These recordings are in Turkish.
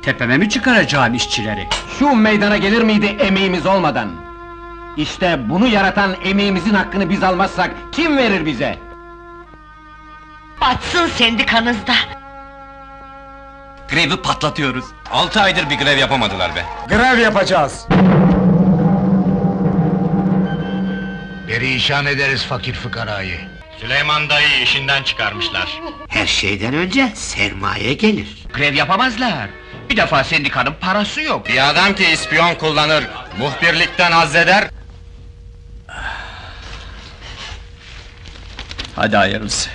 Tepeme mi çıkaracağım işçileri? Şu meydana gelir miydi emeğimiz olmadan? İşte bunu yaratan emeğimizin hakkını biz almazsak kim verir bize? Batsın sendikanızda! Grevi patlatıyoruz. 6 aydır bir grev yapamadılar be. Grev yapacağız! Perişan ederiz fakir fıkarayı. Süleyman dayı işinden çıkarmışlar. Her şeyden önce sermaye gelir. Grev yapamazlar. Bir defa sendikanın parası yok. Bir adam ki ispiyon kullanır, muhbirlikten hazzeder. Hadi ayarız.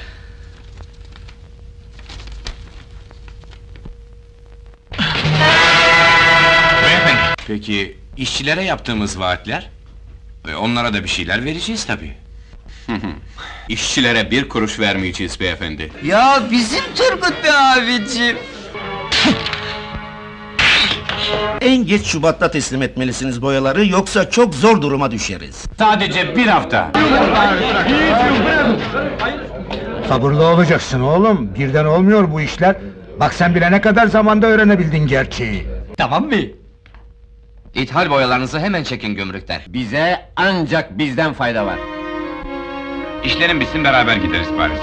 Beyefendi. Peki, işçilere yaptığımız vaatler? Onlara da bir şeyler vereceğiz tabii. İşçilere 1 kuruş vermeyeceğiz beyefendi. Ya bizim Turgut be abicim! En geç Şubat'ta teslim etmelisiniz boyaları, yoksa çok zor duruma düşeriz. Sadece 1 hafta! Sabırlı olacaksın oğlum, birden olmuyor bu işler. Bak sen bile ne kadar zamanda öğrenebildin gerçeği. Tamam mı? İthal boyalarınızı hemen çekin gümrükten. Bize ancak bizden fayda var. İşlerin bitsin beraber gideriz Paris'e.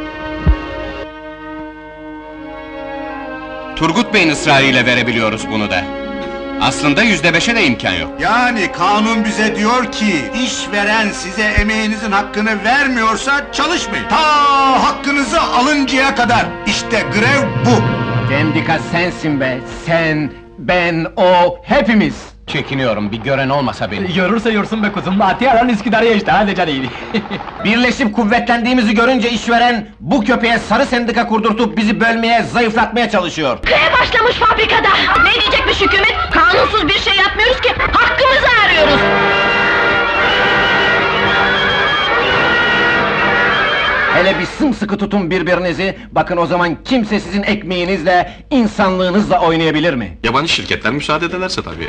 Turgut Bey'in ısrarıyla verebiliyoruz bunu da. Aslında %5'e de imkan yok. Yani kanun bize diyor ki, işveren size emeğinizin hakkını vermiyorsa çalışmayın. Ta hakkınızı alıncaya kadar. İşte grev bu. Sendika sensin be, sen, ben, o, hepimiz! Çekiniyorum, bir gören olmasa beni. Görürse yorsun be kuzum, Atiyaran Üsküdar'ya işte, hadi canım. Birleşip kuvvetlendiğimizi görünce işveren, bu köpeğe sarı sendika kurdurtup bizi bölmeye, zayıflatmaya çalışıyor. Greve başlamış fabrikada! Ne diyecekmiş hükümet? Kanunsuz bir şey yapmıyoruz ki, hakkımızı arıyoruz! Hele bir sımsıkı tutun birbirinizi, bakın o zaman kimse sizin ekmeğinizle, insanlığınızla oynayabilir mi? Yabancı şirketler müsaade ederlerse tabii.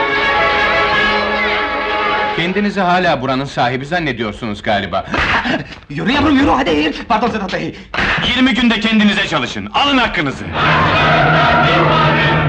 Kendinizi hala buranın sahibi zannediyorsunuz galiba. Yürü yavrum yürü hadi! Pardon Sedat Bey! 20 günde kendinize çalışın, alın hakkınızı!